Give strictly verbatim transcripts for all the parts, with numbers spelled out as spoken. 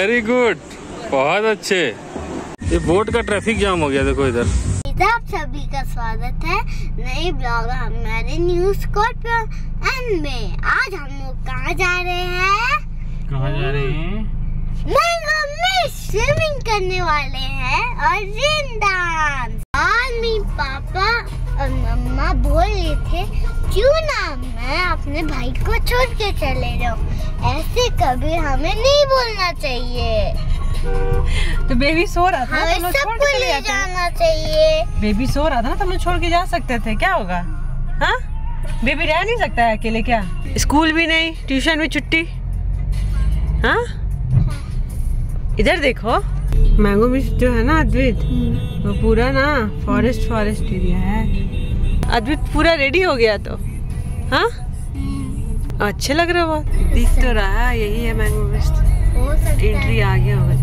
Very good, बहुत अच्छे। ये बोट का ट्रैफिक जाम हो गया, देखो इधर। आप सभी का स्वागत है नए ब्लॉग हमारे न्यूज़ कोड एंड में। आज हम लोग कहाँ जा रहे हैं? कहाँ जा रहे हैं? मैंगो में स्विमिंग करने वाले हैं और रेन डांस। आज मेरे पापा और मम्मा बोल रहे थे क्यों ना मैं अपने भाई को छोड़ के चले जाऊँ। ऐसे कभी हमें नहीं बोलना चाहिए। तो बेबी सो रहा था, हमें तो सबको ले जाना चाहिए। बेबी सो रहा था ना, तो हम लोग छोड़ के जा सकते थे। क्या होगा? हाँ, बेबी रह नहीं सकता है अकेले क्या? स्कूल भी नहीं, ट्यूशन भी छुट्टी। हाँ, इधर देखो, मैंगो मिस्ट जो है ना अद्वित, वो पूरा ना फॉरेस्ट फॉरेस्ट एरिया है। अद्वित पूरा रेडी हो गया तो हाँ, अच्छे लग रहा है बहुत। दिख तो रहा है यही है मैंगो मिस्ट। एंट्री आ गया होगा।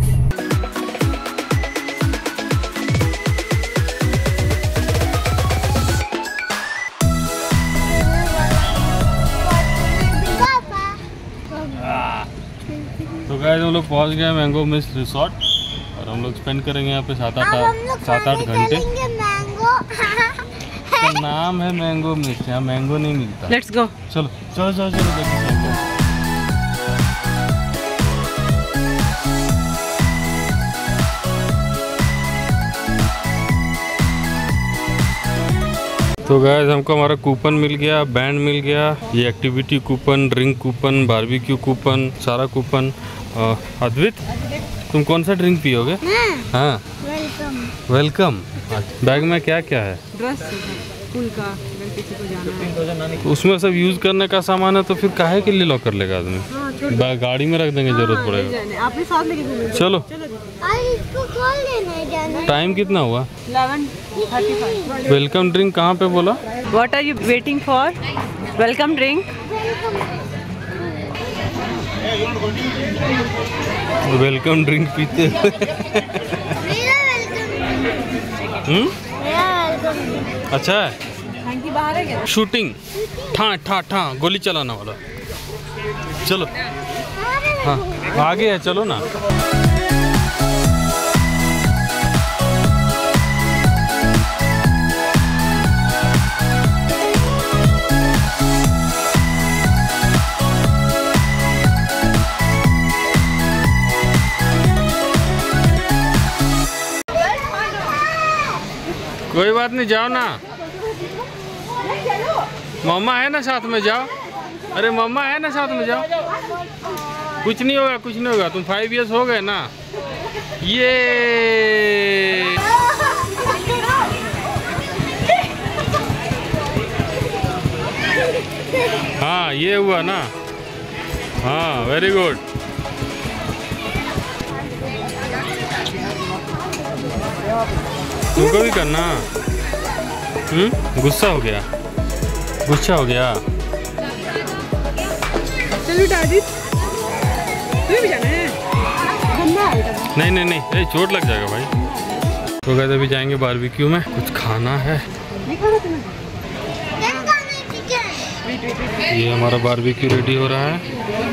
तो गाइस हम लोग पहुंच गए मैंगो मिस्ट रिसोर्ट और हम लोग स्पेंड करेंगे यहाँ पे सात आठ सात आठ घंटे। तो नाम है मैंगो मिस्ट, यहाँ मैंगो नहीं मिलता। Let's go. चलो चलो चलो चलो। तो गाइस हमको हमारा कूपन मिल गया, बैंड मिल गया, ये activity coupon, drink coupon, barbecue coupon, सारा कूपन। अद्वित तुम कौन सा ड्रिंक पियोगे? हाँ, वेलकम। वेलकम। बैग में क्या क्या है? ड्रेस, स्कूल का, अगर किसी को जाना है। उसमें सब यूज करने का सामान है, तो फिर काहे के लिए लॉक कर लेगा आदमी? हाँ, गाड़ी में रख देंगे, जरूरत पड़ेगा। आपने साथ लेके घूमेंगे। चलो, इसको खोल लेना जाना। टाइम कितना हुआ? Eleven thirty five. Welcome drink कहाँ पे बोला? What are you waiting for? Welcome drink. Welcome drink पीते हुए। हम्म, अच्छा है। बाहर है क्या? शूटिंग, ठा ठा ठा गोली चलाना वाला। चलो, हाँ आगे है, चलो ना। कोई बात नहीं, जाओ ना, मम्मा है ना साथ में, जाओ। अरे मम्मा है ना साथ में, जाओ। कुछ नहीं होगा, कुछ नहीं होगा। तुम फाइव इयर्स हो गए ना। ये हाँ, ये हुआ ना। हाँ, वेरी गुड। तुमको भी करना। हम्म, गुस्सा हो गया, गुस्सा हो गया। चलो दादी, तुम्हें भी जाना है? नहीं नहीं नहीं, ए, चोट लग जाएगा भाई। तो कहते अभी जाएंगे बारबेक्यू में, कुछ खाना है। ये हमारा बारबेक्यू रेडी हो रहा है।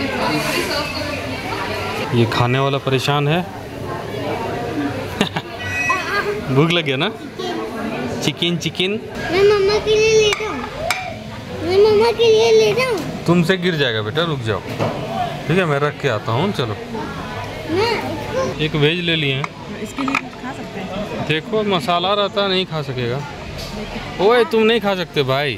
ये खाने वाला परेशान है। भूख लग गया ना? Chicken chicken. मैं मम्मा के लिए ले जाऊं? मैं मम्मा के लिए ले जाऊं? तुमसे गिर जाएगा बेटा, रुक जाओ। ठीक है, मैं रख के आता हूँ। चलो, एक वेज ले लिए हैं। इसके लिए खा सकते हैं। देखो मसाला रहता, नहीं खा सकेगा। ओए तुम नहीं खा सकते भाई।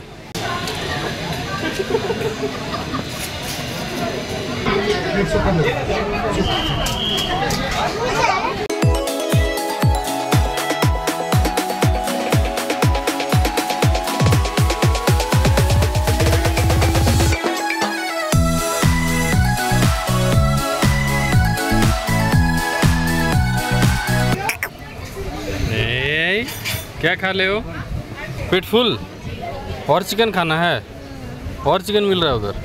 क्या खा ले हो? पेट फुल? और चिकन खाना है? और चिकन मिल रहा है उधर।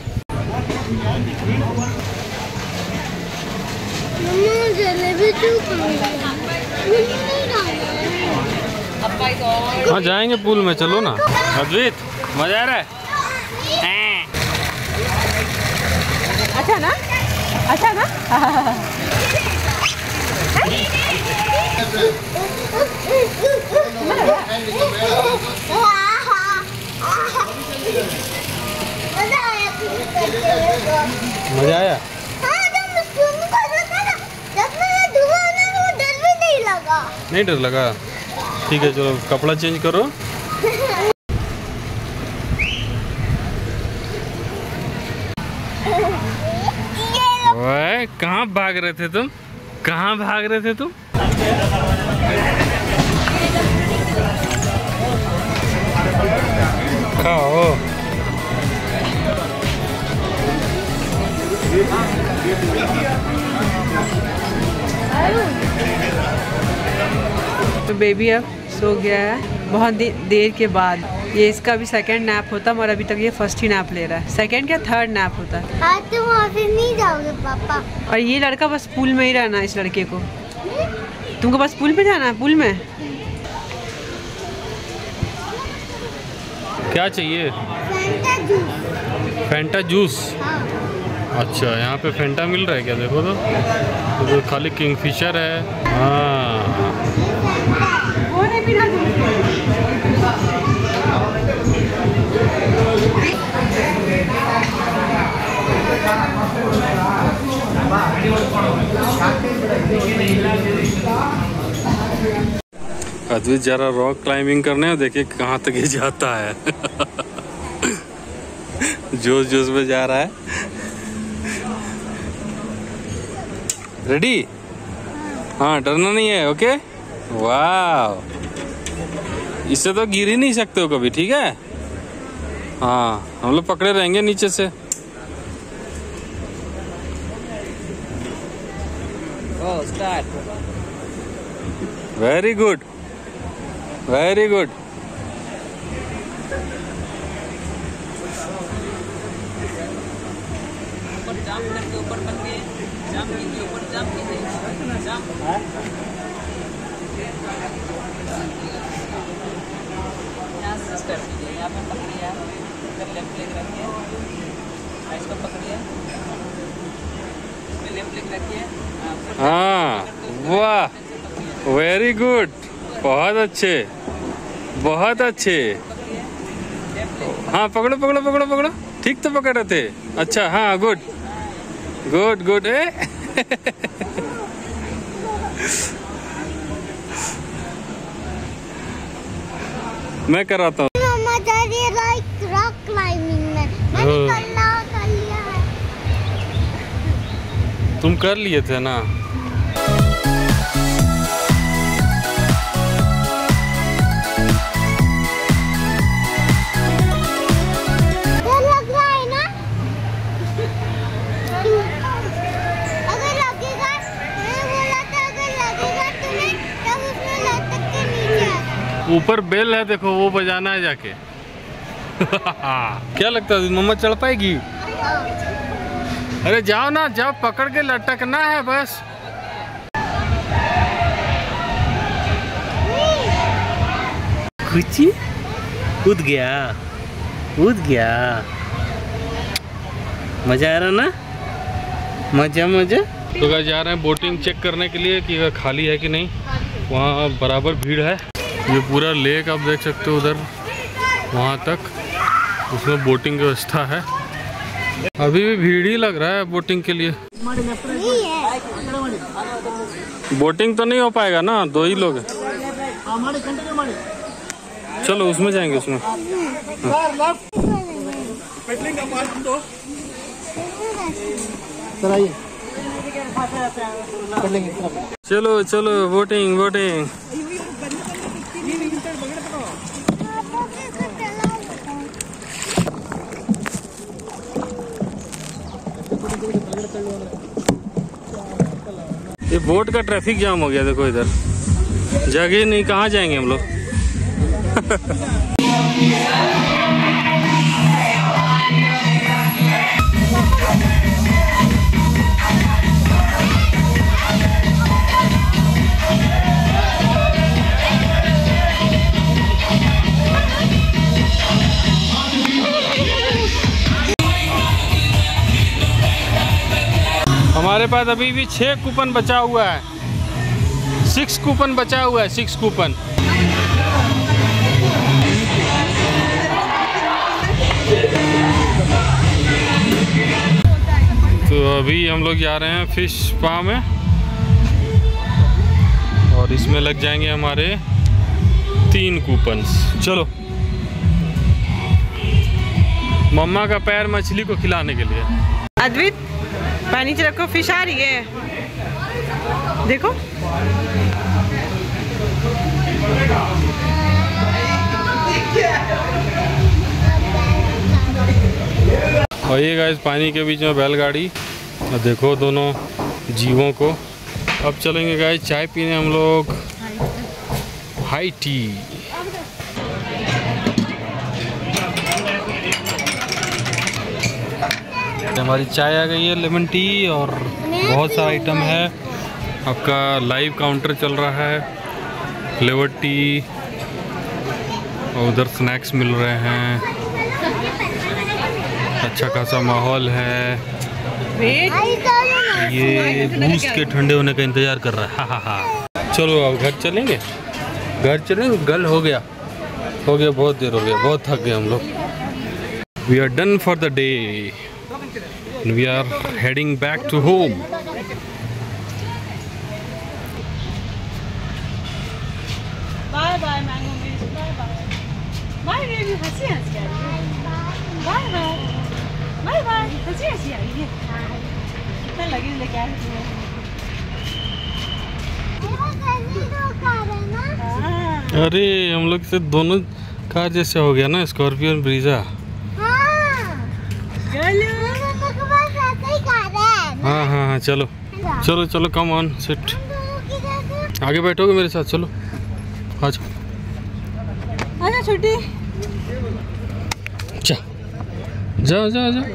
हाँ जाएंगे पूल में, चलो ना। अद्वित मजा आ रहा है? अच्छा ना, अच्छा ना। नहीं डर लगा? ठीक है चलो कपड़ा चेंज करो। ओए कहाँ भाग रहे थे तुम? कहाँ भाग रहे थे तुम? खाओ। तो बेबी अब सो गया है बहुत दे, देर के बाद। ये इसका भी सेकंड नैप होता है और अभी तक ये फर्स्ट ही नैप ले रहा है। सेकंड क्या थर्ड नैप होता है। आज तुम ऑफिस नहीं जाओगे पापा? और ये लड़का बस पूल में ही रहना है। इस लड़के को तुमको बस पूल पे जाना है। पूल में क्या चाहिए? Fanta juice. Fanta juice? हाँ। अच्छा यहाँ पे फैंटा मिल रहा है क्या? देखो तो, तो खाली किंगफिशर है। हाँ अद्वित जरा रॉक क्लाइंबिंग करने, देखिए कहाँ तक ही जाता है। जोश जोश में जा रहा है। रेडी? हाँ डरना नहीं है। ओके वाह, इससे तो गिर ही नहीं सकते हो कभी। ठीक है हाँ, हम लोग पकड़े रहेंगे नीचे से। Very good very good. हाँ वाह वेरी गुड, बहुत अच्छे बहुत अच्छे। हाँ पकड़ो पकड़ो पकड़ो पकड़ो, ठीक तो पकड़ रहे थे। अच्छा हाँ गुड गुड गुड। ए मैं कराता हूँ। रॉक क्लाइंबिंग में मैंने कर कर लिया है। तुम कर लिए थे ना? लग रहा है ना? अगर लगेगा, मैंने बोला था अगर लगेगा तुम्हें तब उसमें लटक के नीचे आना। ऊपर बेल है देखो, वो बजाना है जाके। क्या लगता है मम्मा चढ़ पाएगी? अरे जाओ ना, जाओ पकड़ के लटकना है बस। कुछ कूद गया कूद गया। मजा आ रहा ना? मजा मजा। तो क्या जा रहे हैं बोटिंग चेक करने के लिए कि खाली है कि नहीं। वहाँ बराबर भीड़ है। ये पूरा लेक आप देख सकते हो, उधर वहाँ तक उसमें बोटिंग की व्यवस्था है। अभी भी भीड़ ही लग रहा है बोटिंग के लिए। बोटिंग तो नहीं हो पाएगा ना, दो ही लोग हैं। चलो उसमें जाएंगे, उसमें। चलो चलो बोटिंग बोटिंग। ये बोट का ट्रैफिक जाम हो गया देखो, इधर जगह नहीं, कहाँ जाएंगे हम लोग। हमारे पास अभी भी छह कूपन बचा हुआ है। सिक्स कूपन बचा हुआ है, सिक्स कूपन। तो अभी हम लोग जा रहे हैं फिश स्पा में, और और इसमें लग जाएंगे हमारे तीन कूपन्स। चलो, मम्मा का पैर मछली को खिलाने के लिए। अद्वित पानी से रखो, फिश आ रही है, देखो। और ये गाइस पानी के बीच में बैलगाड़ी, और देखो दोनों जीवों को। अब चलेंगे गाइस चाय पीने हम लोग, हाई टी। हमारी चाय आ गई है, लेमन टी, और बहुत सारा आइटम है। आपका लाइव काउंटर चल रहा है, फ्लेवर टी, और उधर स्नैक्स मिल रहे हैं। अच्छा खासा माहौल है। ये बूस्ट के ठंडे होने का इंतजार कर रहा है। हा हा हा। चलो अब घर चलेंगे, घर चलेंगे। गल हो गया हो गया बहुत देर हो गया, बहुत थक गए हम लोग। We are done for the day, we are heading back to home. Bye bye mango miss, bye bye bye baby, हंसी हंसी आ रही है, बाय बाय बाय बाय, हंसी हंसी आ रही है। कितना लगी लेके आए हाँ। अरे हम लोग से दोनों कार जैसे हो गया ना, स्कॉर्पियो और ब्रीजा। हाँ हाँ हाँ, चलो चलो चलो, कम ऑन सिट। आगे बैठोगे मेरे साथ? चलो आ जाओ, आजा छोटी, जा जा जा जा।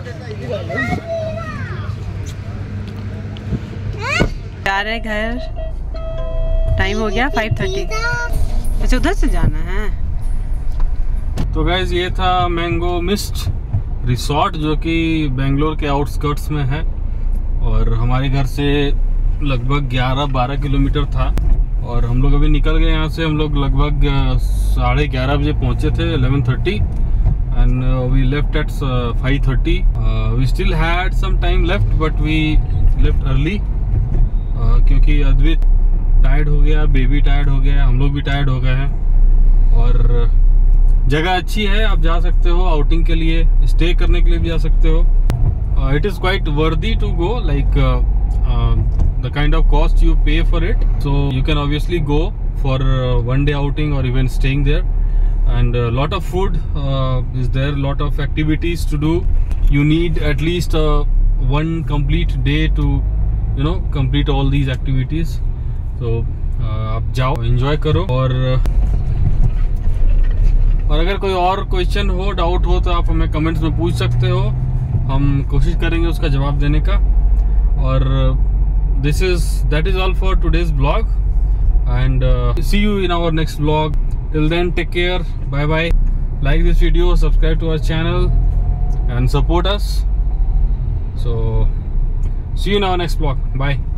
जा रहे घर, टाइम हो गया फाइव थर्टी। अच्छा उधर से जाना है। तो गाइज ये था मैंगो मिस्ट रिसोर्ट, जो कि बेंगलोर के आउटस्कर्ट्स में है, और हमारे घर से लगभग ग्यारह बारह किलोमीटर था। और हम लोग अभी निकल गए यहाँ से। हम लोग लगभग साढ़े ग्यारह बजे पहुँचे थे, eleven thirty, and we left at five thirty. We still had some time left, but we left early, क्योंकि अद्वित टायर्ड हो गया, बेबी टायर्ड हो गया, हम लोग भी टायर्ड हो गए हैं। और जगह अच्छी है, आप जा सकते हो आउटिंग के लिए, स्टे करने के लिए भी जा सकते हो। It is quite worthy to go, like the kind of cost you pay for it, so you can obviously go for uh, one day outing or even staying there. And a lot of food uh, is there, lot of activities to do. You need at least uh, one complete day to you know complete all these activities. So uh, आप जाओ, enjoy करो। और और अगर कोई और question हो, doubt हो, तो आप हमें कमेंट्स में पूछ सकते हो, हम कोशिश करेंगे उसका जवाब देने का। और this is that is all for today's vlog, and uh, see you in our next vlog. Till then, take care, bye bye. Like this video, subscribe to our channel, and support us. So see you in our next vlog. Bye.